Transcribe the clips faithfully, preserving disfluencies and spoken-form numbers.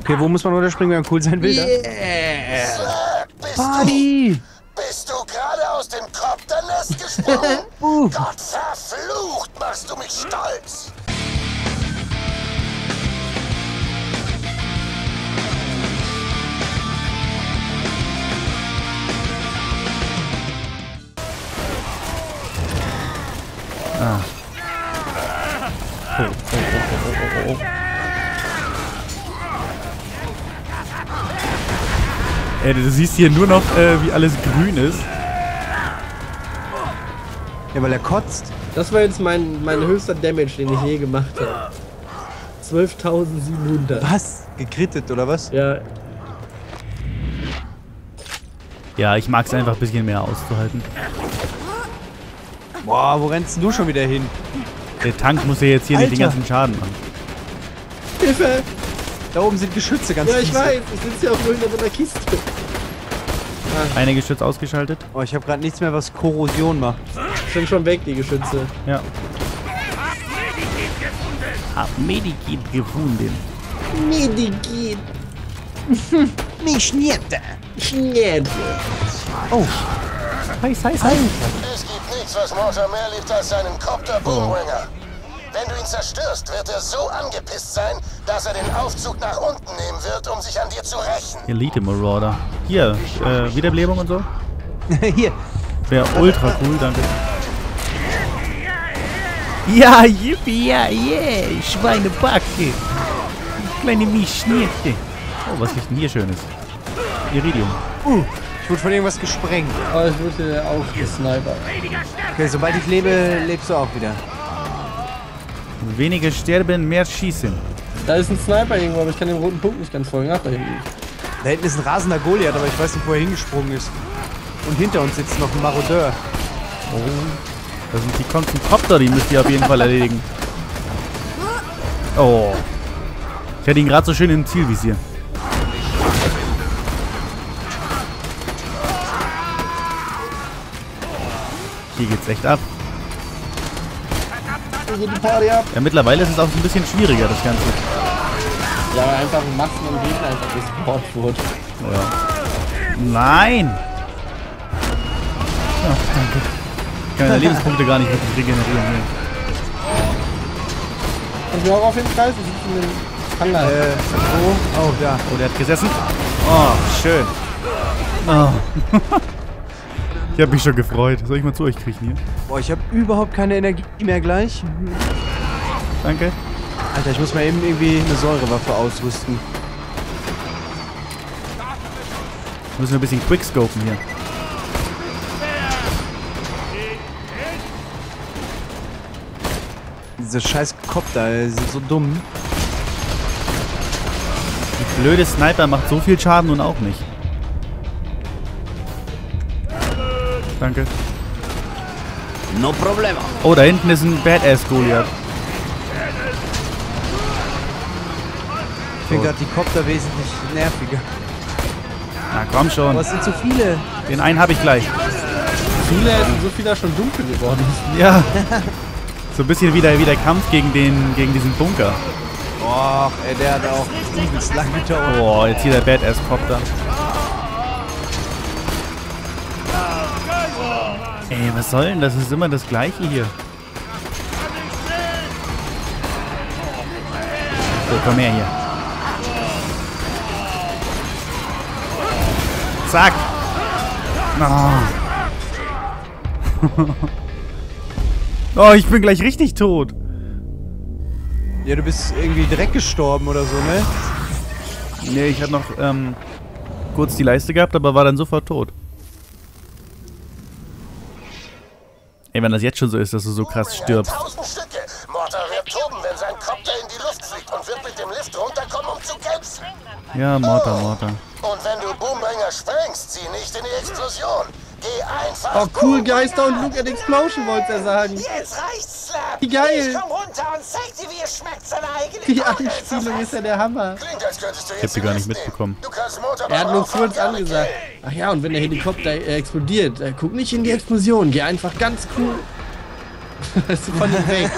Okay, wo muss man runterspringen, wenn man cool sein will? Yeah. Bist Party! du, bist du gerade aus dem Kopternest gesprungen? uh. Gott verflucht, machst du mich stolz! Ah. Oh, oh, oh, oh, oh, oh. Ey, du siehst hier nur noch, äh, wie alles grün ist. Ja, weil er kotzt. Das war jetzt mein, mein höchster Damage, den ich je gemacht habe. zwölftausendsiebenhundert. Was? Gekrittet, oder was? Ja. Ja, ich mag es einfach ein bisschen mehr auszuhalten. Boah, wo rennst denn du schon wieder hin? Der Tank muss ja jetzt hier nicht den ganzen Schaden machen. Hilfe! Da oben sind Geschütze ganz Ja, ich fiese. weiß. Ich sitze hier auf irgendeiner Kiste. Eine Geschütz ausgeschaltet. Oh, ich habe gerade nichts mehr, was Korrosion macht. Sind schon weg, die Geschütze. Ja. Hab Medikit gefunden. Medikit. Mich schnierte. Schnell. Oh. Heiß, heiß, heiß. Es gibt nichts, was Mortar mehr liebt als seinen Copter Boomringer. Wenn du ihn zerstörst, wird er so angepisst sein, dass er den Aufzug nach unten nehmen wird, um sich an dir zu rächen. Elite Marauder. Hier, äh, Wiederbelebung und so. Hier. Wäre ultra cool, danke. Ja, yippie, ja, yeah, Schweinebacke. Kleine Mischnierte. Oh, was liegt denn hier Schönes? Iridium. Uh, ich wurde von irgendwas gesprengt. Aber ich wurde auch gesnipert. Okay, sobald ich lebe, lebst du auch wieder. Weniger sterben, mehr schießen. Da ist ein Sniper irgendwo, aber ich kann den roten Punkt nicht ganz folgen. Ach, da hinten. Da hinten ist ein rasender Goliath, aber ich weiß nicht, wo er hingesprungen ist. Und hinter uns sitzt noch ein Marodeur. Oh. Das sind die Konzenkopter, die müsst ihr auf jeden Fall erledigen. Oh. Ich hatte ihn gerade so schön im Zielvisier. Hier geht's echt ab. Hier geht die Party ab. Ja, mittlerweile ist es auch ein bisschen schwieriger, das Ganze. Ja, weil einfach ein Maximum Gegner einfach gespawnt wurde. Ja. Nein! Ach, danke. Ich kann meine Lebenspunkte gar nicht wirklich regenerieren. Kannst du auch auf den Kreis? Ich sitze in dem Hangar. Äh, oh, oh, da. Oh, der hat gesessen. Oh, schön. Oh. Ich habe mich schon gefreut. Soll ich mal zu euch kriechen hier? Boah, ich habe überhaupt keine Energie mehr gleich. Danke. Alter, ich muss mal eben irgendwie eine Säurewaffe ausrüsten. Müssen wir ein bisschen quickscopen hier. Diese scheiß Kopter, die sind so dumm. Die blöde Sniper macht so viel Schaden nun auch nicht. Danke. No problema. Oh, da hinten ist ein Badass Goliath. Ich finde gerade die Kopter wesentlich nerviger. Na komm schon. Aber es sind zu viele. Den einen habe ich gleich. Viele, so viele schon dunkel geworden ist. Ja. So ein bisschen wie der, wie der Kampf gegen, den, gegen diesen Bunker. Och, ey, der hat auch übelst lang gedauert. Oh, jetzt hier der Badass-Copter. Ey, was soll denn? Das ist immer das Gleiche hier. So, komm her hier. Zack. Oh. Oh, ich bin gleich richtig tot. Ja, du bist irgendwie direkt gestorben oder so, ne? Nee, ich hatte noch ähm, kurz die Leiste gehabt, aber war dann sofort tot. Ey, wenn das jetzt schon so ist, dass du so krass stirbst. Tausend Stücke. Mortar wird toben, wenn sein Copter in die Luft fliegt und wird mit dem Lift runterkommen, um zu kämpfen. Ja, Mortar, Mortar. Und wenn du Boombringer sprengst, zieh nicht in die Explosion. Geh einfach. Oh cool, guys, don't look at explosion, wollte er sagen. Jetzt reicht's, Slap. Wie geil. Ich komm runter und zeig dir, wie es schmeckt, seine eigene Die Kacke Anspielung zu ist ja der Hammer. Klingt, als könntest du Ich jetzt hab sie gar nicht die Luft mitbekommen. nehmen. Du kannst Mortar Er hat beim nur Auffahren kurz gerne angesagt. killen. Ach ja, und wenn der Helikopter äh, explodiert, äh, guck nicht in die Explosion, geh einfach ganz cool. Das ist von ihm weg.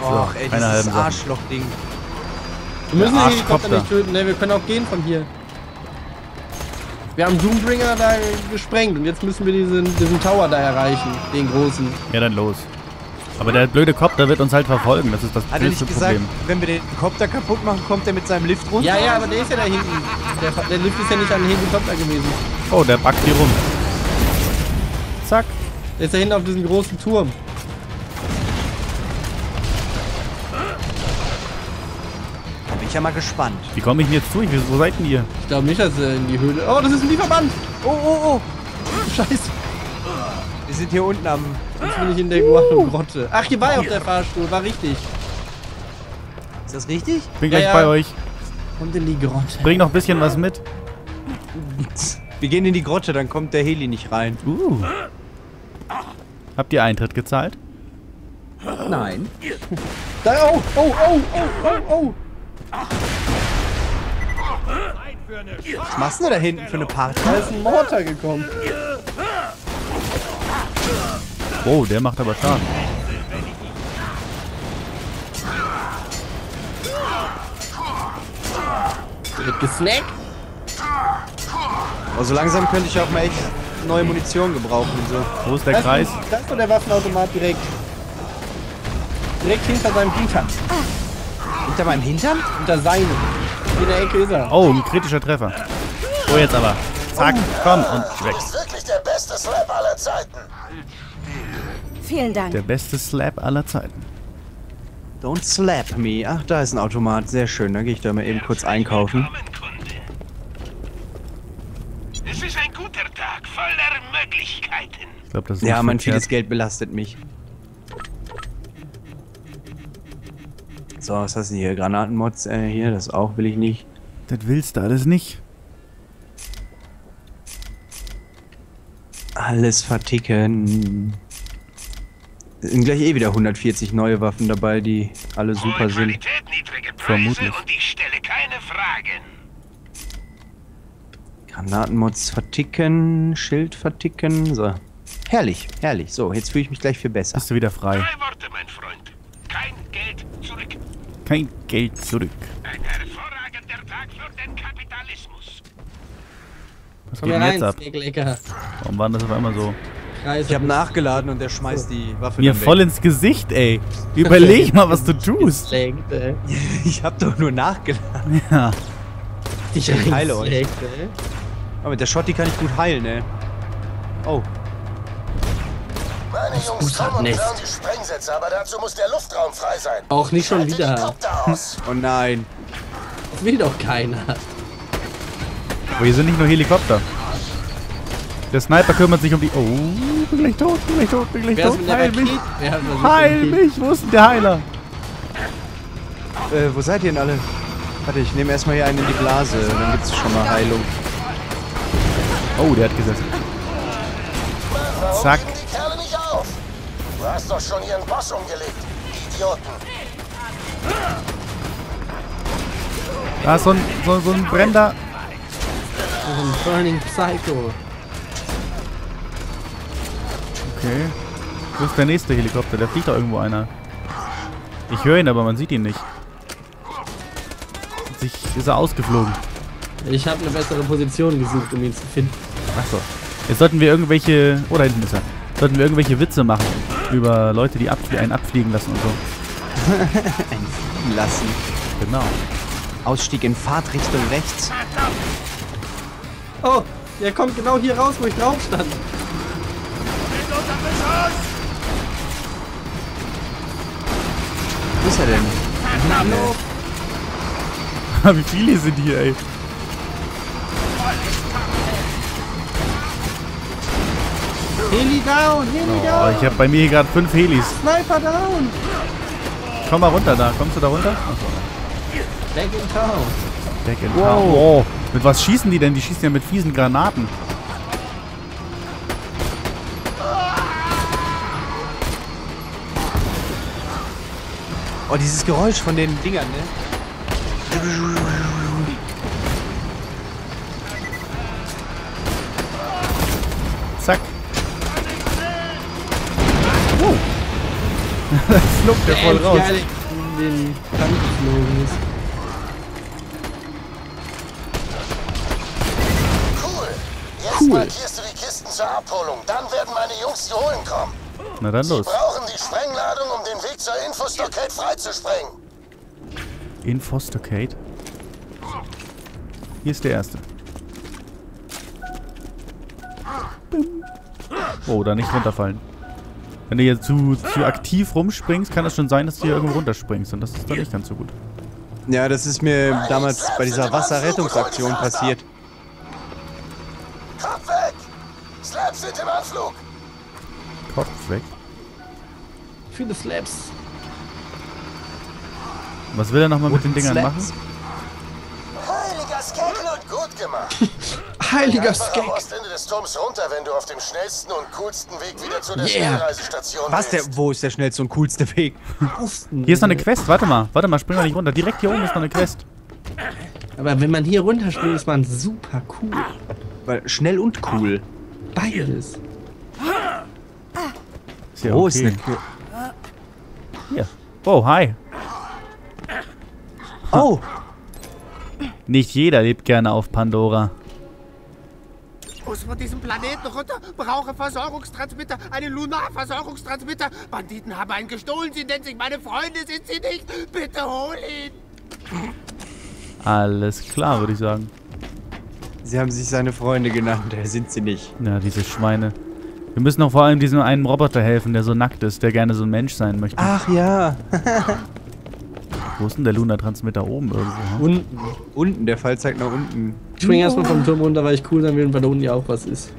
Och, ey, keine dieses halben Sachen. Arschloch-Ding. Wir müssen den Helikopter Arschkopter. nicht töten, ne? Wir können auch gehen von hier. Wir haben Doombringer da gesprengt und jetzt müssen wir diesen, diesen Tower da erreichen, den großen. Ja, dann los. Aber der blöde Kopter wird uns halt verfolgen. Das ist das Hat er größte nicht gesagt, Problem. wenn wir den Kopter kaputt machen, kommt er mit seinem Lift runter? Ja, ja, aber der ist ja da hinten. Der, der Lift ist ja nicht an den Helikopter gewesen. Oh, der backt hier rum. Zack. Der ist da hinten auf diesem großen Turm. Da bin ich ja mal gespannt. Wie komme ich denn jetzt durch? Wo seid denn ihr? Ich glaube nicht, dass er in die Höhle... Oh, das ist ein Lieferband! Oh, oh, oh. Scheiße. Wir sind hier unten am... Jetzt bin ich in der Guano-Grotte. Ach, hier war ja auch der Fahrstuhl. War richtig. Ist das richtig? Bin Ja, gleich ja. bei euch. Und in die Grotte. Bring noch ein bisschen was mit. Wir gehen in die Grotte, dann kommt der Heli nicht rein. Uh. Habt ihr Eintritt gezahlt? Nein. Da, oh, oh, oh, oh, oh, oh. Was machst du da hinten für eine Party? Da ist ein Mortar gekommen. Oh, der macht aber Schaden. Der wird gesnackt. Aber so langsam könnte ich auch mal echt neue Munition gebrauchen und so. Wo ist der Das Kreis? ist- Das ist doch der Waffenautomat direkt. Direkt hinter seinem Hintern. Hinter meinem Hintern? Hinter seinem. In der Ecke ist er. Oh, ein kritischer Treffer. So, jetzt aber. Zack, komm und Du weg. bist wirklich der beste Slap aller Zeiten. Vielen Dank. Der beste Slap aller Zeiten. Don't slap me. Ach, da ist ein Automat. Sehr schön. Dann gehe ich da mal eben kurz einkaufen. Es ist ein guter Tag voller Möglichkeiten. Ich glaube, das ist Ja, nicht mein verkehrt. vieles Geld belastet mich. So, was hast du hier? Granatenmods äh, hier, das auch will ich nicht. Das willst du alles nicht. Alles verticken. Es sind gleich eh wieder hundertvierzig neue Waffen dabei, die alle super Hohe sind. Qualität, niedrige Preise Vermutlich. und ich stelle keine Fragen. Granatenmods verticken, Schild verticken. So. Herrlich, herrlich. So, jetzt fühle ich mich gleich viel besser. Bist du wieder frei. Drei Worte, mein Freund. Kein Geld zurück. Kein Geld zurück. Ein hervorragender Tag für den Kapitalismus. Was Komm geht hier denn jetzt rein, ab? Snacklecker. Warum war das auf einmal so? Kreis. Ich habe nachgeladen und der schmeißt die Waffe Mir dann voll weg. ins Gesicht, ey. Überleg mal, was du tust. Gesnackt, ey. Ich habe doch nur nachgeladen. Ja. Ich heile euch. gesnackt, ey. Aber mit der Schotti kann ich gut heilen, ey. Oh. Meine Jungs gut hat kommen und Nest. klauen die Sprengsätze, aber dazu muss der Luftraum frei sein. Auch nicht schon Schalt wieder. Helikopter aus. Oh nein. Das will doch keiner. Aber hier sind nicht nur Helikopter. Der Sniper kümmert sich um die... Oh, bin gleich tot, bin gleich tot, bin gleich Wer ist tot. mit der Heil mich, Rakete? Wer hat was heil mit der mich. Wo ist denn der Heiler? Äh, wo seid ihr denn alle? Warte, ich nehme erstmal hier einen in die Blase, dann gibt's schon mal Heilung. Oh, der hat gesessen. Mann, warum Zack. geben die Kerle nicht auf? Du hast doch schon ihren Boss umgelegt. Idioten. Da ist so ein, so, so ein brennender... So ein Burning Psycho. Okay. Wo ist der nächste Helikopter? Da fliegt doch irgendwo einer. Ich höre ihn, aber man sieht ihn nicht. Sich ist er ausgeflogen. Ich habe eine bessere Position gesucht, um ihn zu finden. Achso. Jetzt sollten wir irgendwelche... Oh, da hinten ist er. Sollten wir irgendwelche Witze machen. Über Leute, die abflie einen abfliegen lassen und so. Lassen. Genau. Ausstieg in Fahrtrichtung rechts. Oh, der kommt genau hier raus, wo ich drauf stand. Wo ist er denn? Hallo. Wie viele sind hier, ey? Heli down, Heli Oh, down. ich habe bei mir hier gerade fünf Helis. Sniper down. Komm mal runter da. Kommst du da runter? Back in town. Back in Wow. town. Oh, mit was schießen die denn? Die schießen ja mit fiesen Granaten. Oh, dieses Geräusch von den Dingern, ne? Zack. Oh. Das fluppt der voll raus. Geil, in den Kampf geflogen ist. Cool. Jetzt Cool. markierst du die Kisten zur Abholung. Dann werden meine Jungs zu holen kommen. Na dann Sie los. brauchen die Sprengladung, um den Weg zur Infostockade freizusprengen. Infostocade. Hier ist der erste. Oh, da nicht runterfallen. Wenn du hier zu, zu aktiv rumspringst, kann es schon sein, dass du hier irgendwo runterspringst. Und das ist dann nicht ganz so gut. Ja, das ist mir damals bei dieser Wasserrettungsaktion passiert. Kopf weg! Slaps sind im Anflug! Kopf weg. Viele Slaps. Was will er nochmal mit den Dingern Slaps? machen? Heiliger Skeckel und gut gemacht! Heiliger Einfach am Skek. Ostende des Turms runter, wenn du auf dem schnellsten und coolsten Weg wieder zu der Yeah. Schnellreisestation Was, der, willst. wo ist der schnellste und coolste Weg? Hier ist noch eine Quest. Warte mal. Warte mal, spring mal nicht runter. Direkt hier oben ist noch eine Quest. Aber wenn man hier runterspringt, ist man super cool. Weil schnell und cool. Beides. Ist ja Wo ist okay. eine Quest? Hier. Oh, hi. Oh! Nicht jeder lebt gerne auf Pandora. Ich muss von diesem Planeten runter, brauche Versorgungstransmitter, einen Lunarversorgungstransmitter. Banditen haben einen gestohlen, sie nennen sich meine Freunde, sind sie nicht? Bitte hol ihn! Alles klar, würde ich sagen. Sie haben sich seine Freunde genannt, der sind sie nicht. Ja, diese Schweine. Wir müssen auch vor allem diesem einen Roboter helfen, der so nackt ist, der gerne so ein Mensch sein möchte. Ach ja. Wo ist denn der Lunar-Transmitter? Oben irgendwo. Hm? Unten. Unten, der Fall zeigt nach unten. Ich spring erstmal vom Turm runter, weil ich cool sein will und weil da unten ja auch was ist.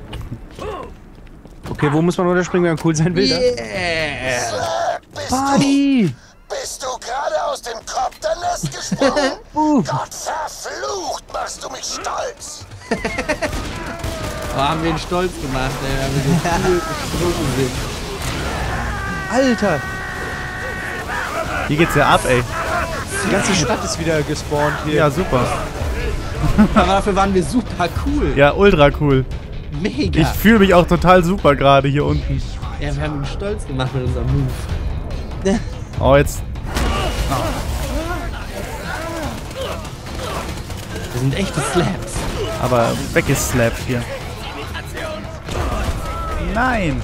Okay, wo muss man runterspringen, wenn man cool sein will? da? Slap, bist, du, Party! bist du gerade aus dem Kopternest gesprungen? Gott verflucht, machst du mich stolz! Oh, haben wir ihn stolz gemacht, ey, weil wir so cool gesprungen sind. Alter! Hier geht's ja ab, ey. Die ganze Stadt ist wieder gespawnt hier. Ja, super. Aber dafür waren wir super cool. Ja, ultra cool. Mega. Ich fühle mich auch total super gerade hier unten. Ja, wir haben ihn stolz gemacht mit unserem Move. Oh, jetzt. Wir sind echte Slaps. Aber weggeslappt hier. Nein!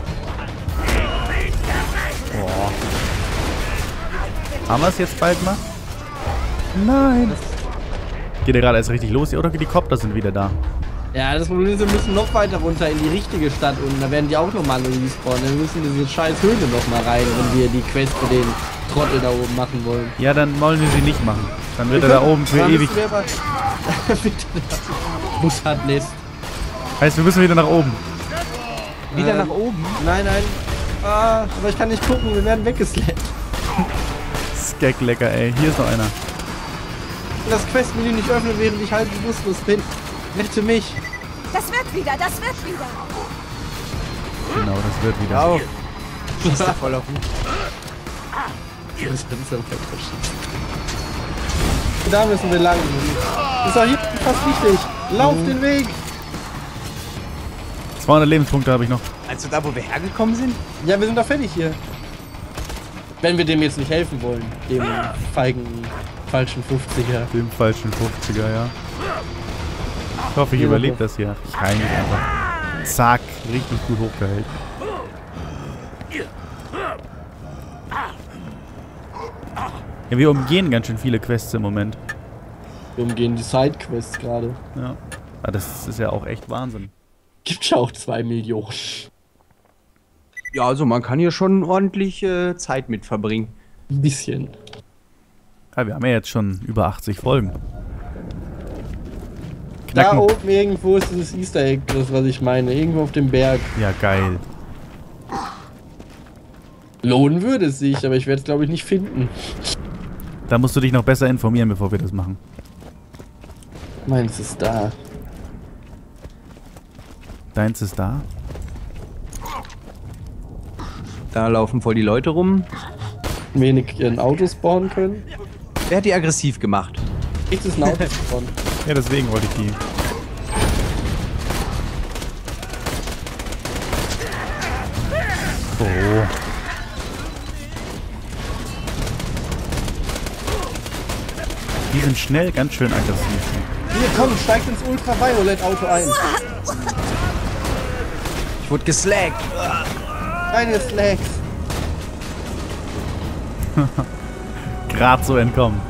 Boah. Haben wir es jetzt bald mal? Nein! Geht ja gerade erst richtig los hier, oder die Kopter sind wieder da? Ja, das Problem ist, wir müssen noch weiter runter in die richtige Stadt unten. Da werden die auch nochmal respawnen. Wir müssen diese scheiß Höhle nochmal rein, wenn wir die Quest für den Trottel da oben machen wollen. Ja, dann wollen wir sie nicht machen. Dann wird er da oben für Dann ewig. müssen wir aber- Bitte. Bussardnest. Heißt, wir müssen wieder nach oben. Wieder Ähm, nach oben. Nein, nein. Ah, aber ich kann nicht gucken, wir werden weggeslappt. Skek lecker, ey. Hier ist noch einer. Das Questmenü nicht öffnen, während ich halb bewusstlos bin. Rette mich. Das wird wieder, das wird wieder. Genau, das wird wieder. Auf. Schießt er voll auf mich. Das ist am Verschießen. Da müssen wir lang. Ist auch hier fast wichtig. Lauf den Weg. zweihundert Lebenspunkte habe ich noch. Also da, wo wir hergekommen sind? Ja, wir sind doch fertig hier. Wenn wir dem jetzt nicht helfen wollen. Dem feigen, falschen fünfziger. Dem falschen fünfziger, ja. Ich hoffe, ich Ja, überlebe okay. das hier. Ich heile mich einfach. Zack, richtig gut hochgeheilt. Ja, wir umgehen ganz schön viele Quests im Moment. Wir umgehen die Sidequests gerade. Ja. Aber das ist ja auch echt Wahnsinn. Gibt ja auch zwei Millionen. Ja, also man kann hier schon ordentlich äh, Zeit mit verbringen. Ein bisschen. Ja, wir haben ja jetzt schon über achtzig Folgen. Da Knacken. oben irgendwo ist dieses Easter Egg, das was ich meine. Irgendwo auf dem Berg. Ja, geil. Lohnen würde es sich, aber ich werde es glaube ich nicht finden. Da musst du dich noch besser informieren, bevor wir das machen. Meins ist da. Deins ist da? Da laufen voll die Leute rum. Wenig ein Auto spawnen können. Wer hat die aggressiv gemacht? Echt ist ein Auto spawnen. Ja, deswegen wollte ich die. Oh. Die sind schnell ganz schön aggressiv. Hier, komm, steigt ins Ultraviolet-Auto ein. Ich wurde geslaggt. Keine Slacks. Gerade so entkommen.